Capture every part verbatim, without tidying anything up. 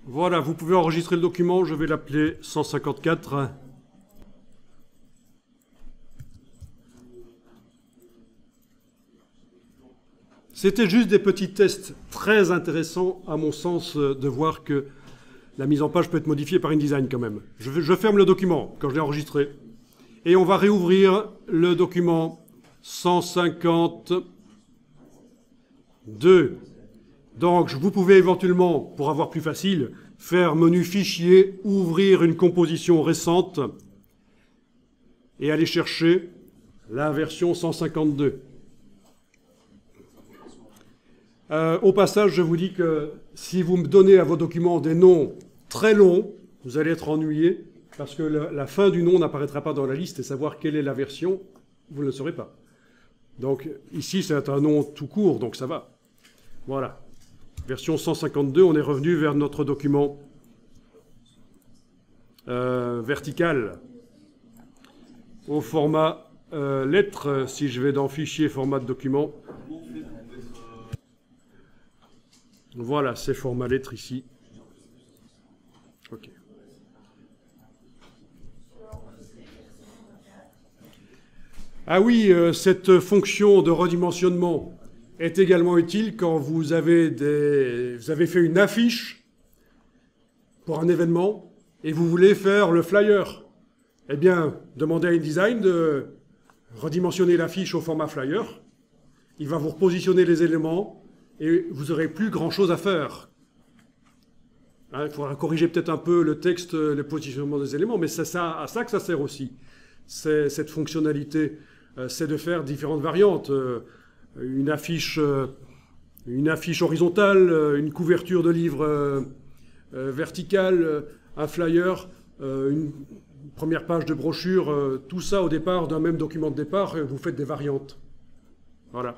Voilà, vous pouvez enregistrer le document, je vais l'appeler cent cinquante-quatre. C'était juste des petits tests très intéressants, à mon sens, de voir que la mise en page peut être modifiée par InDesign quand même. Je, je ferme le document quand je l'ai enregistré. Et on va réouvrir le document cent cinquante-deux. Donc, vous pouvez éventuellement, pour avoir plus facile, faire menu fichier, ouvrir une composition récente et aller chercher la version cent cinquante-deux. Euh, au passage, je vous dis que si vous me donnez à vos documents des noms très longs, vous allez être ennuyé parce que le, la fin du nom n'apparaîtra pas dans la liste et savoir quelle est la version, vous ne le saurez pas. Donc ici, c'est un nom tout court, donc ça va. Voilà. Version cent cinquante-deux, on est revenu vers notre document euh, vertical au format euh, lettre. Si je vais dans Fichier, format de document. Voilà, c'est format lettre ici. OK. Ah oui, euh, cette fonction de redimensionnement est également utile quand vous avez, des, vous avez fait une affiche pour un événement et vous voulez faire le flyer. Eh bien, demandez à InDesign de redimensionner l'affiche au format flyer. Il va vous repositionner les éléments et vous n'aurez plus grand-chose à faire. Hein, il faudra corriger peut-être un peu le texte, le positionnement des éléments, mais c'est ça, à ça que ça sert aussi. C'est cette fonctionnalité, euh, c'est de faire différentes variantes. Euh, une affiche, euh, une affiche horizontale, euh, une couverture de livre euh, euh, verticale, euh, un flyer, euh, une première page de brochure, euh, tout ça au départ d'un même document de départ, euh, vous faites des variantes. Voilà.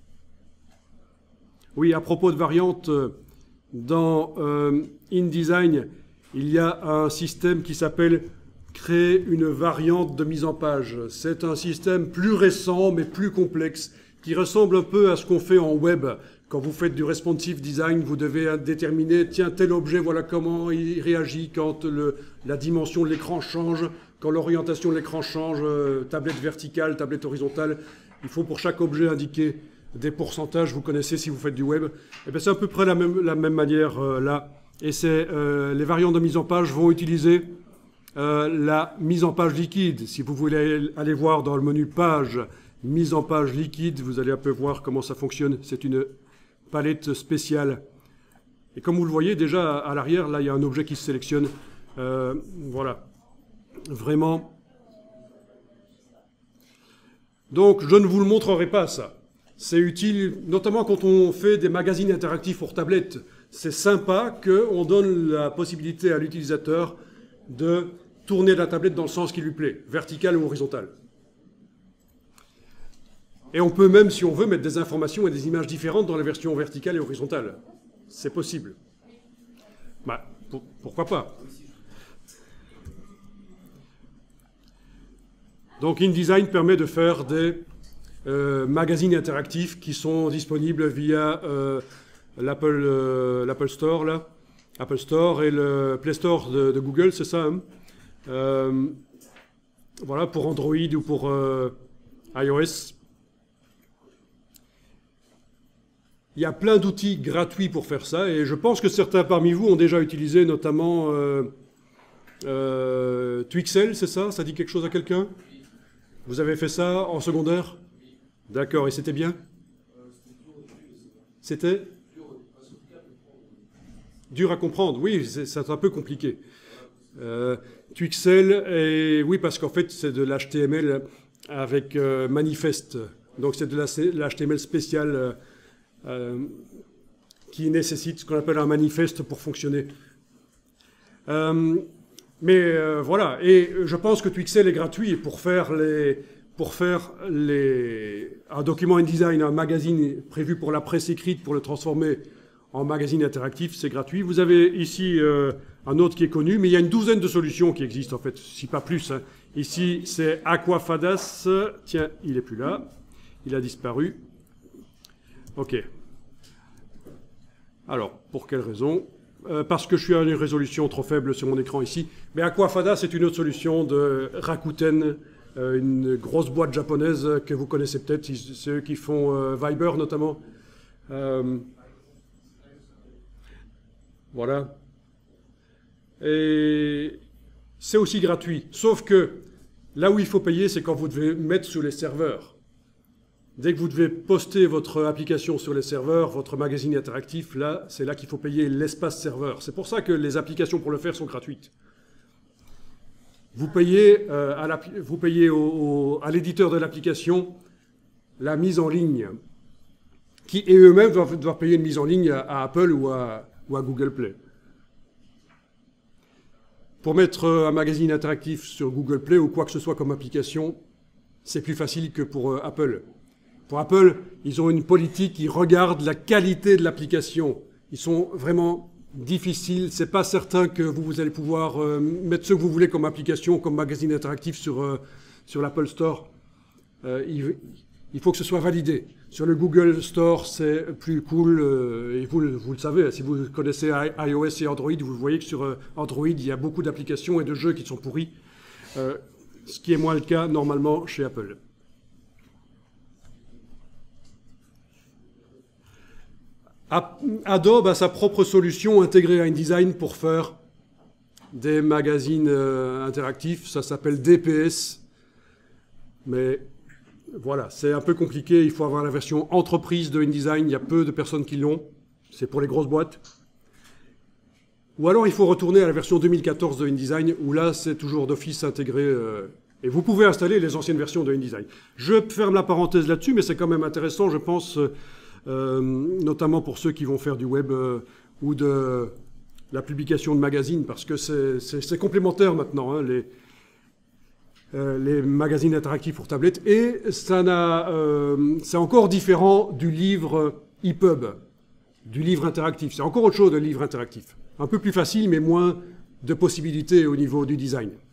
Oui, à propos de variantes, dans euh, InDesign, il y a un système qui s'appelle créer une variante de mise en page. C'est un système plus récent, mais plus complexe, qui ressemble un peu à ce qu'on fait en web. Quand vous faites du responsive design, vous devez déterminer, tiens, tel objet, voilà comment il réagit quand le, la dimension de l'écran change, quand l'orientation de l'écran change, euh, tablette verticale, tablette horizontale. Il faut pour chaque objet indiquer des pourcentages, vous connaissez si vous faites du web. Et bien c'est à peu près la même, la même manière euh, là. Et c'est euh, les variantes de mise en page vont utiliser euh, la mise en page liquide. Si vous voulez aller voir dans le menu page, mise en page liquide, vous allez un peu voir comment ça fonctionne. C'est une palette spéciale. Et comme vous le voyez déjà à l'arrière, là il y a un objet qui se sélectionne. Euh, voilà. Vraiment. Donc je ne vous le montrerai pas ça. C'est utile, notamment quand on fait des magazines interactifs pour tablettes. C'est sympa qu'on donne la possibilité à l'utilisateur de tourner la tablette dans le sens qui lui plaît, vertical ou horizontal. Et on peut même, si on veut, mettre des informations et des images différentes dans les versions verticales et horizontales. C'est possible. Bah, pour, pourquoi pas? Donc InDesign permet de faire des Euh, magazines interactifs qui sont disponibles via euh, l'Apple euh, l'Apple Store, là, Apple Store et le Play Store de, de Google, c'est ça, hein euh, voilà, pour Android ou pour euh, iOS. Il y a plein d'outils gratuits pour faire ça, et je pense que certains parmi vous ont déjà utilisé notamment euh, euh, Twixel, c'est ça? Ça dit quelque chose à quelqu'un? Vous avez fait ça en secondaire? D'accord, et c'était bien? C'était dur à comprendre, oui, c'est un peu compliqué. Euh, Twixel, et oui, parce qu'en fait, c'est de l'H T M L avec euh, manifeste. Donc c'est de l'H T M L spécial euh, qui nécessite ce qu'on appelle un manifeste pour fonctionner. Euh, mais euh, voilà, et je pense que Twixel est gratuit pour faire les... pour faire les, un document InDesign, un magazine prévu pour la presse écrite, pour le transformer en magazine interactif, c'est gratuit. Vous avez ici euh, un autre qui est connu, mais il y a une douzaine de solutions qui existent, en fait, si pas plus. Hein. Ici, c'est Aquafadas. Tiens, il n'est plus là. Il a disparu. OK. Alors, pour quelle raison? euh, parce que je suis à une résolution trop faible sur mon écran ici. Mais Aquafada, c'est une autre solution de Rakuten, euh, une grosse boîte japonaise que vous connaissez peut-être, c'est eux qui font euh, Viber notamment. Euh, voilà. Et c'est aussi gratuit. Sauf que là où il faut payer, c'est quand vous devez mettre sur les serveurs. Dès que vous devez poster votre application sur les serveurs, votre magazine interactif, là, c'est là qu'il faut payer l'espace serveur. C'est pour ça que les applications pour le faire sont gratuites. Vous payez, euh, à, la, vous payez au, au, à l'éditeur de l'application la mise en ligne, qui et eux-mêmes doivent, doivent payer une mise en ligne à, à Apple ou à, ou à Google Play. Pour mettre un magazine interactif sur Google Play ou quoi que ce soit comme application, c'est plus facile que pour euh, Apple. Pour Apple, ils ont une politique, ils regardent la qualité de l'application. Ils sont vraiment difficiles. C'est pas certain que vous, vous allez pouvoir euh, mettre ce que vous voulez comme application, comme magazine interactif sur, euh, sur l'Apple Store. Euh, il, il faut que ce soit validé. Sur le Google Store, c'est plus cool. Euh, et vous, vous le savez, si vous connaissez iOS et Android, vous voyez que sur euh, Android, il y a beaucoup d'applications et de jeux qui sont pourris. Euh, ce qui est moins le cas normalement chez Apple. Adobe a sa propre solution intégrée à InDesign pour faire des magazines euh, interactifs. Ça s'appelle D P S. Mais voilà, c'est un peu compliqué. Il faut avoir la version entreprise de InDesign. Il y a peu de personnes qui l'ont. C'est pour les grosses boîtes. Ou alors il faut retourner à la version deux mille quatorze de InDesign, où là, c'est toujours d'office intégré. Euh, et vous pouvez installer les anciennes versions de InDesign. Je ferme la parenthèse là-dessus, mais c'est quand même intéressant, je pense... Euh, Euh, notamment pour ceux qui vont faire du web euh, ou de la publication de magazines, parce que c'est complémentaire maintenant, hein, les, euh, les magazines interactifs pour tablette. Et ça n'a, euh, c'est encore différent du livre E P U B, du livre interactif. C'est encore autre chose de livre interactif. Un peu plus facile, mais moins de possibilités au niveau du design.